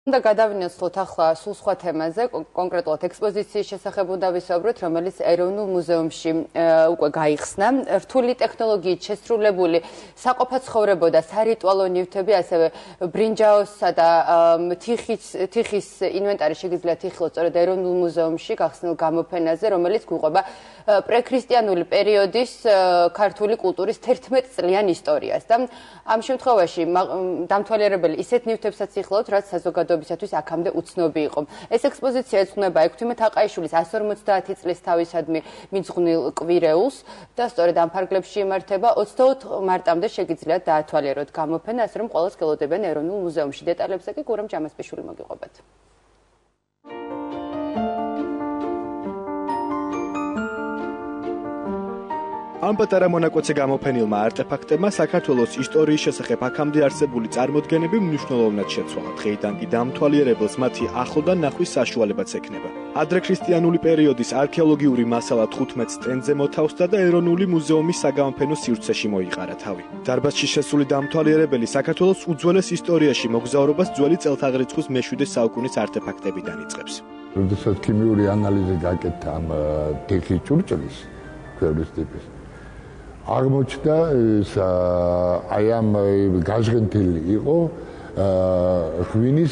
და გადავინაცვლოთ ახლა სულ სხვა თემაზე, კონკრეტულად ექსპოზიციის შესახებ უნდა ვისაუბროთ, რომელიც ეროვნულ მუზეუმში უკვე გაიხსნა. რთული ტექნოლოგიით შესრულებული საყოფაცხოვრებო და სარიტუალო ნივთები, ასევე ბრინჯაოსა და თიხის ინვენტარი შეგიძლიათ იხილოთ სწორედ ეროვნულ მუზეუმში გახსნილ გამოფენაზე, რომელიც გვიყვება პრექრისტიანული პერიოდის ქართული კულტურის 11 წლიან ისტორიას. და ამ შემთხვევაში დამთვალიერებელი ისეთ ნივთებსაც იხილავთ, რაც საზოგადოებისათვის აქამდე უცნობი იყო. ეს ექსპოზიცია ეძღვნება ექვთიმე თაყაიშვილის 150 წლის თავისადმი მიძღვნილ კვირეულს და სწორედ ამ ფარგლებში იმართება 24 მარტამდე შეგიძლიათ დაათვალიეროთ გამოფენა, ასე რომ ყველას გელოდებიან ეროვნულ მუზეუმში. დეტალებზე კი გურამ ჯამასპიშვილი მოგიყვებით. ამ პატარა მონაკვეთზე გამოფენილმა არტეფაქტებმა საქართველოს ისტორიის შესახებ აქამდე არსებული წარმოდგენები მნიშვნელოვნად შეცვალა. დღეიდან კი დამთვალიერებელს მათი ახლოდან ნახვის საშუალებაც ექნება. ადრექრისტიანული პერიოდის არქეოლოგიური მასალა 15 სტენდზე მოთავსდა და ეროვნული მუზეუმის საგამოფენო სივრცეში მოიყარა თავი. დარბაზში შესული დამთვალიერებელი საქართველოს უძველეს ისტორიაში მოგზაურობას ძველი წელთაღრიცხვის მე-7 საუკუნის არტეფაქტებიდან იწყებს. როდესაც ქიმიური ანალიზი გაკეთდა ამ თიხის ჭურჭლის ქვევრის ტიპის აღმოჩნდა აი ამ გაჟღენთილი იყო ღვინის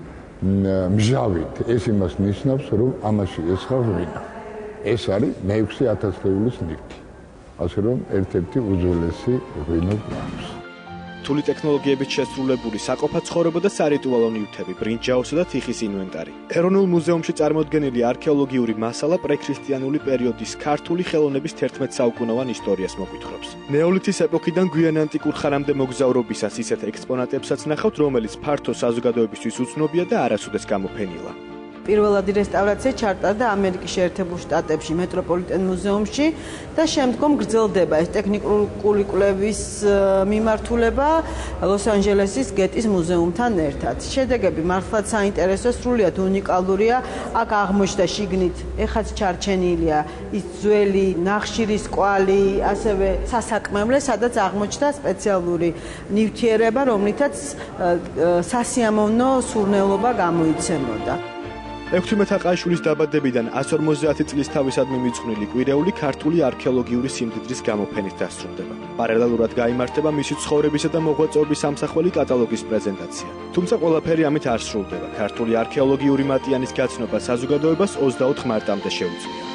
მჟავით. ეს იმას ნიშნავს, რომ ამაში ესხა ღვინა. ეს არის მე-6000 ლეულის ნივთი. ასე რომ ერთ-ერთი უძველესი ღვინო გვაქვს. რთული ტექნოლოგიებით შესრულებული საყოფაცხოვრებო და სარიტუალო ნივთები, ბრინჯაოსა და თიხის ინვენტარი. ეროვნულ მუზეუმში წარმოდგენილი არქეოლოგიური მასალა პრექრისტიანული პერიოდის ქართული ხელოვნების 11 საუკუნოვან ისტორიას მოგვითხრობს. ნეოლითის ეპოქიდან გვიან ანტიკურ ხანამდე მოგზაურობისას ისეთ ექსპონატებსაც ნახავთ, რომელიც ფართო საზოგადოებისთვის უცნობია და არასოდეს გამოფენილა. პირველადი რესტავრაცია ჩატარდა ამერიკის შეერთებულ შტატებში მეტროპოლიტენ მუზეუმში და შემდგომ გრძელდება ეს ტექნიკური კვლევის მიმართულება ლოს-ანჯელესის გეტის მუზეუმთან ერთად. შედეგები მართლაც საინტერესო, სრულიად უნიკალურია. აქ აღმოჩნდა შიგნით ეხაც ჩარჩენილია ის ძველი ნახშირის კვალი, ასევე სასაკმემლე, სადაც აღმოჩნდა სპეციალური ნივთიერება, რომლითაც სასიამოვნო სურნელობა გამოიცემოდა. ექვთიმე თაყაიშვილის დაბადებიდან 150 წლის თავისადმი მიძღვნილი კვირეული ქართული არქეოლოგიური სიმდიდრის გამოფენით დასრულდება. პარალელურად გაიმართება მისი ცხოვრებისა და მოღვაწეობის ამსახველი კატალოგის პრეზენტაცია. თუმცა ყველაფერი ამით არ სრულდება. ქართული არქეოლოგიური მატიანის გაცნობა საზოგადოებას 24 მარტამდე შეუძლია.